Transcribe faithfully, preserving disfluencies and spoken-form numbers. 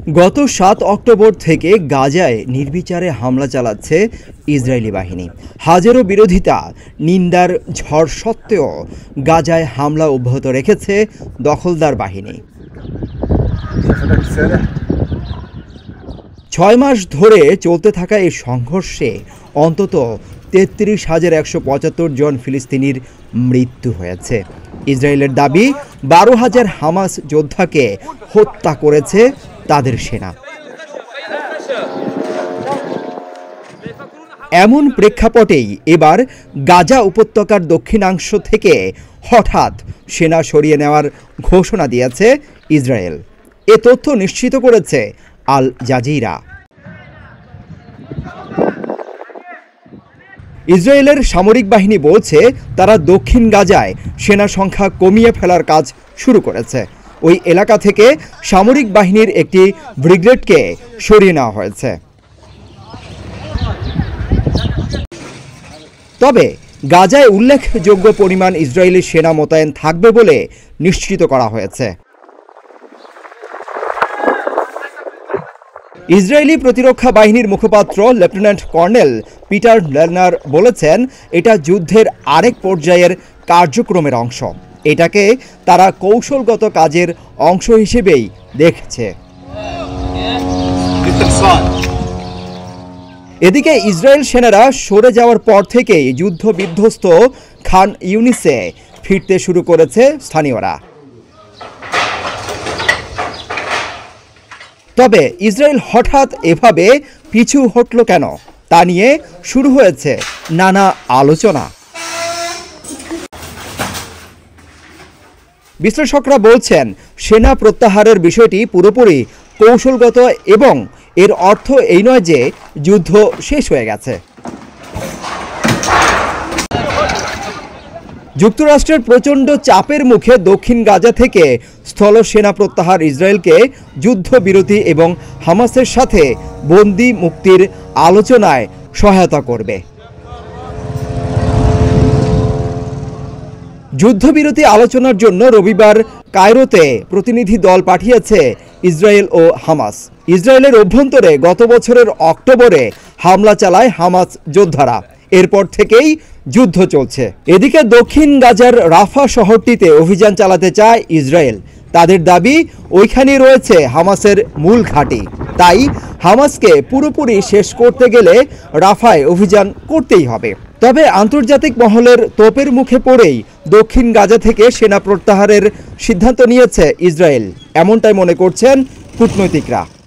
গত সাত অক্টোবর থেকে গাজায় নির্বিচারে হামলা চালাচ্ছে ইসরায়েলি বাহিনী। হাজারো বিরোধিতা, নিন্দার ঝড় সত্ত্বেও গাজায় হামলা অব্যাহত রেখেছে দখলদার বাহিনী। ছয় মাস ধরে চলতে থাকা এই সংঘর্ষে অন্তত তেত্রিশ হাজার একশো পঁচাত্তর জন ফিলিস্তিনির মৃত্যু হয়েছে। ইসরায়েলের দাবি, বারো হাজার হামাস যোদ্ধাকে হত্যা করেছে তাদের সেনা। এমন প্রেক্ষাপটেই এবার গাজা উপত্যকার দক্ষিণাংশ থেকে হঠাৎ সেনা সরিয়ে নেওয়ার ঘোষণা দিয়েছে ইসরায়েল। এ তথ্য নিশ্চিত করেছে আল জাজিরা। ইসরায়েলের সামরিক বাহিনী বলছে, তারা দক্ষিণ গাজায় সেনা সংখ্যা কমিয়ে ফেলার কাজ শুরু করেছে। ওই এলাকা থেকে সামরিক বাহিনীর একটি ব্রিগেডকে সরিয়ে নেওয়া হয়েছে। তবে গাজায় উল্লেখযোগ্য পরিমাণ ইসরায়েলি সেনা মোতায়েন থাকবে বলে নিশ্চিত করা হয়েছে। ইসরায়েলি প্রতিরক্ষা বাহিনীর মুখপাত্র লেফটেন্যান্ট কর্নেল পিটার লেনার বলেছেন, এটা যুদ্ধের আরেক পর্যায়ের কার্যক্রমের অংশ। এটাকে তারা কৌশলগত কাজের অংশ হিসেবেই দেখছে। এদিকে ইসরায়েল সেনারা সরে যাওয়ার পর থেকেই যুদ্ধ বিধ্বস্ত খান ইউনিসে ফিরতে শুরু করেছে স্থানীয়রা। তবে ইসরায়েল হঠাৎ এভাবে পিছু হটল কেন, তা নিয়ে শুরু হয়েছে নানা আলোচনা। বিশ্লেষকরা বলছেন, সেনা প্রত্যাহারের বিষয়টি পুরোপুরি কৌশলগত এবং এর অর্থ এই নয় যে যুদ্ধ শেষ হয়ে গেছে। যুক্তরাষ্ট্রের প্রচণ্ড চাপের মুখে দক্ষিণ গাজা থেকে স্থল সেনা প্রত্যাহার ইসরায়েলকে যুদ্ধবিরতি এবং হামাসের সাথে বন্দি মুক্তির আলোচনায় সহায়তা করবে। যুদ্ধবিরতি আলোচনার জন্য রবিবার কায়রোতে প্রতিনিধি দল পাঠিয়েছে ইসরায়েল ও হামাস। ইসরায়েলের অভ্যন্তরে গত বছরের অক্টোবরে হামলা চালায় হামাস যোদ্ধারা। এরপর থেকেই যুদ্ধ চলছে। এদিকে দক্ষিণ গাজার রাফা শহরটিতে অভিযান চালাতে চায় ইসরায়েল। তাদের দাবি, ওইখানে রয়েছে হামাসের মূল ঘাঁটি। তাই হামাসকে পুরোপুরি শেষ করতে গেলে রাফায় অভিযান করতেই হবে। তবে আন্তর্জাতিক মহলের তোপের মুখে পড়েই দক্ষিণ গাজা থেকে সেনা প্রত্যাহারের সিদ্ধান্ত নিয়েছে ইসরায়েল, এমনটাই মনে করছেন কূটনৈতিকরা।